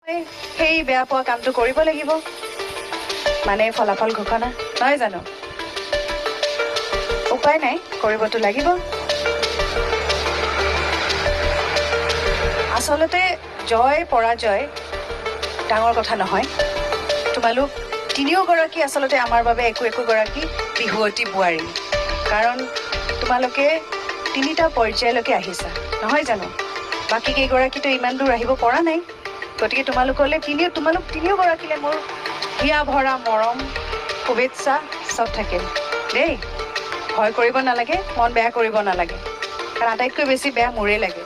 সেই বেয়া পোৱা কামটো কৰিব লাগিব, মানে ফলাফল ঘোষণা, নহয় জানো? উপায় নাই, কৰিবতো লাগিব। আচলতে জয় পৰাজয় ডাঙৰ কথা নহয়। তোমালোক তিনিওগৰাকী আচলতে আমাৰ বাবে একোগৰাকী বিহুৱতী বোৱাৰী, কাৰণ তোমালোকে তিনিটা পৰ্যায়লৈকে আহিছা, নহয় জানো? বাকী কেইগৰাকীতো ইমান দূৰ আহিব পৰা নাই। গতিকে তোমালোক তিনিওগৰাকীলৈ মোৰ হিয়া ভৰা মৰম, শুভেচ্ছা চব থাকিল দেই। ভয় কৰিব নালাগে, মন বেয়া কৰিব নালাগে, কাৰণ আটাইতকৈ বেছি বেয়া মোৰেই লাগে।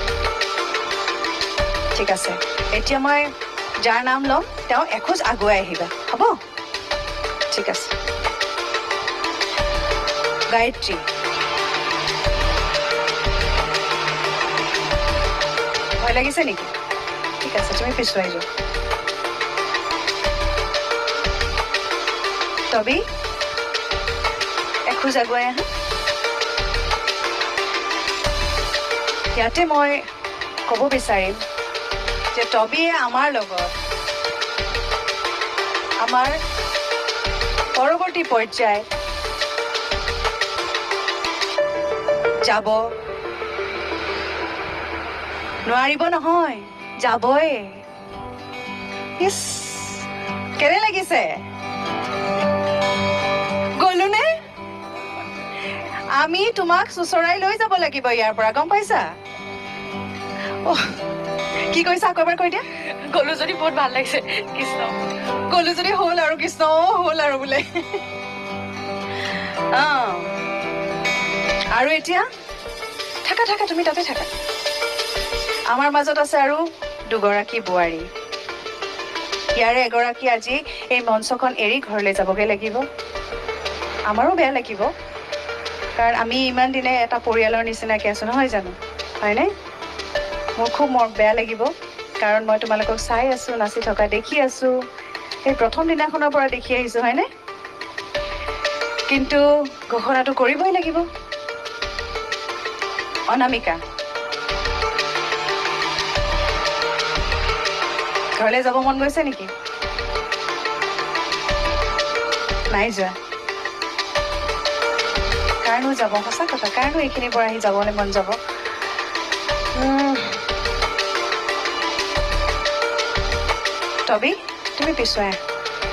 ঠিক আছে, এতিয়া মই যাৰ নাম ল'ম তেওঁ এখোজ আগুৱাই আহিবা, হ'ব? ঠিক আছে। গায়ত্ৰী। ভয় লাগিছে নেকি? ঠিক আছে, তুমি পিছুৱাই যোৱা। তবি এখোজ আগুৱাই আহা। ইয়াতে মই ক'ব বিচাৰিম যে তবিয়ে আমাৰ লগত আমাৰ পৰৱৰ্তী পৰ্যায় যাব নোৱাৰিব নহয়, যাবই। ইছ, কেনে লাগিছে? গলো নে? আমি তোমাক চুচৰাই লৈ যাব লাগিব ইয়াৰ পৰা, গম পাইছা? কি কৈছা আকৌ এবাৰ কৈ দিয়া। গলো যদি বহুত ভাল লাগিছে, কৃষ্ণ। গলো যদি হ'ল আৰু কৃষ্ণ হ'ল আৰু বোলে। আৰু এতিয়া থাকা থাকা, তুমি তাতে থাকা। আমাৰ মাজত আছে আৰু দুগৰাকী বোৱাৰী। ইয়াৰে এগৰাকী আজি এই মঞ্চখন এৰি ঘৰলৈ যাবগৈ লাগিব। আমাৰো বেয়া লাগিব, কাৰণ আমি ইমান দিনে এটা পৰিয়ালৰ নিচিনাকৈ আছো, নহয় জানো? হয়নে? মোৰ খুব বেয়া লাগিব, কাৰণ মই তোমালোকক চাই আছো, নাচি থকা দেখি আছো, সেই প্ৰথম দিনাখনৰ পৰা দেখি আহিছো, হয়নে? কিন্তু ঘোষণাটো কৰিবই লাগিব। অনামিকা, ঘৰলৈ যাব মন গৈছে নেকি? নাই যোৱা? কাৰণো যাব, সঁচা কথা, কাৰণো এইখিনিৰ পৰা আহি যাবলৈ মন যাব? তবি তুমি পিছুৱাই আহা।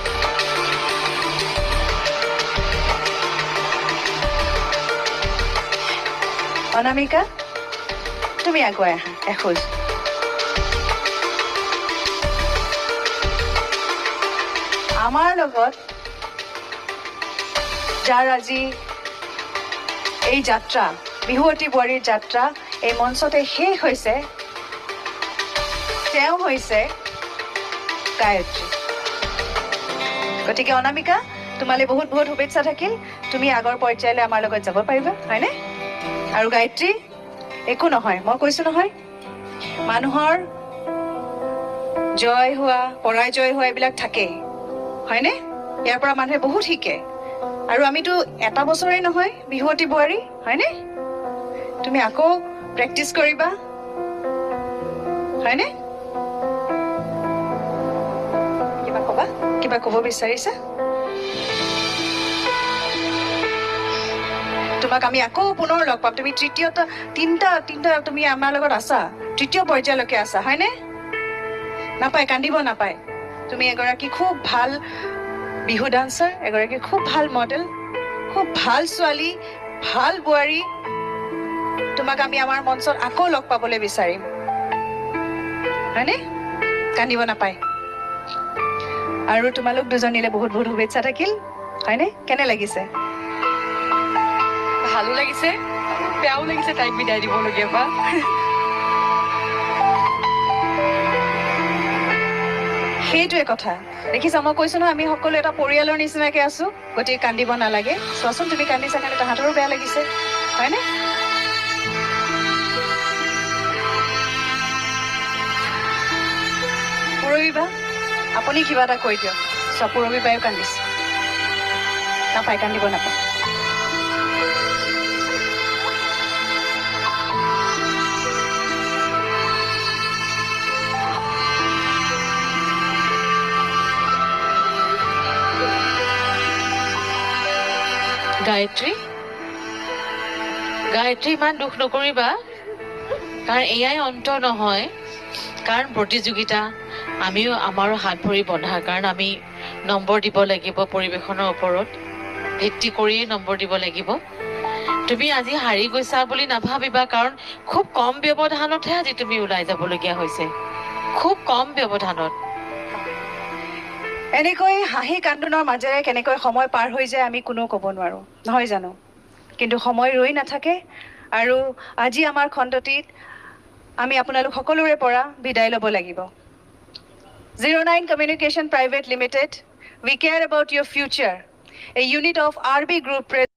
অনামিকা, তুমি আগুৱাই আহা এখোজ। আমাৰ লগত যাৰ আজি এই যাত্ৰা, বিহুৱতী বোৱাৰীৰ যাত্ৰা এই মঞ্চতে শেষ হৈছে, তেওঁ হৈছে গায়ত্ৰী। গতিকে অনামিকা, তোমালৈ বহুত বহুত শুভেচ্ছা থাকিল। তুমি আগৰ পৰ্যায়লৈ আমাৰ লগত যাব পাৰিবা, হয়নে? আৰু গায়ত্ৰী, একো নহয়, মই কৈছো নহয়, মানুহৰ জয় হোৱা পৰাজয় হোৱা এইবিলাক থাকেই, হয়নে? ইয়াৰ পৰা মানুহে বহুত শিকে। আৰু আমিতো এটা বছৰেই নহয় বিহুৱতী বোৱাৰী, হয়নে? তুমি আকৌ প্ৰেক্টিচ কৰিবা, হয়নে? কিবা কবা? কিবা কব বিচাৰিছা? তোমাক আমি আকৌ পুনৰ লগ পাম। তুমি তিনিটা তুমি আমাৰ লগত আছা, তৃতীয় পৰ্যায়লৈকে আছা, হয়নে? নাপায়, কান্দিব নাপায়। তুমি এগৰাকী খুব ভাল বিহু ডান্সাৰ, এগৰাকী খুব ভাল মডেল, খুব ভাল ছোৱালী, ভাল বোৱাৰী। তোমাক আমি আমাৰ মঞ্চত আকৌ লগ পাবলৈ বিচাৰিম, হয়নে? কান্দিব নাপায়। আৰু তোমালোক দুজনীলে বহুত বহুত শুভেচ্ছা থাকিল, হয়নে? কেনে লাগিছে? ভালো লাগিছে, বেয়াও লাগিছে তাইক বিদায় দিবলগীয়া পৰা। সেইটোৱে কথা, দেখিছা? মই কৈছো নহয়, আমি সকলো এটা পৰিয়ালৰ নিচিনাকে আছো, গতিকে কান্দিব নালাগে। চোৱাচোন, তুমি কান্দিছা কাৰণে তাহাঁতৰো বেয়া লাগিছে, হয়নে? পূৰবী, আপুনি কিবা এটা কৈ দিয়ক। চোৱা, পূৰবী বায়ো কান্দিছে। নাপায়, কান্দিব নাপায়। গায়ত্ৰী ইমান দুখ নকৰিবা, কাৰণ এয়াই অন্ত নহয়। কাৰণ প্ৰতিযোগিতা, আমিও আমাৰো হাত ভৰি বন্ধা, কাৰণ আমি নম্বৰ দিব লাগিব, পৰিৱেশনৰ ওপৰত ভিত্তি কৰিয়েই নম্বৰ দিব লাগিব। তুমি আজি হাৰি গৈছা বুলি নাভাবিবা, কাৰণ খুব কম ব্যৱধানতহে আজি তুমি ওলাই যাবলগীয়া হৈছে, খুব কম ব্যৱধানত। এনেকৈ হাঁহি কান্দোনৰ মাজেৰে কেনেকৈ সময় পাৰ হৈ যায় আমি কোনেও ক'ব নোৱাৰোঁ, নহয় জানো? কিন্তু সময় ৰৈ নাথাকে, আৰু আজি আমাৰ খণ্ডটিত আমি আপোনালোক সকলোৰে পৰা বিদায় ল'ব লাগিব। 09 Communication Private Limited, we care about your future. A unit of RB Group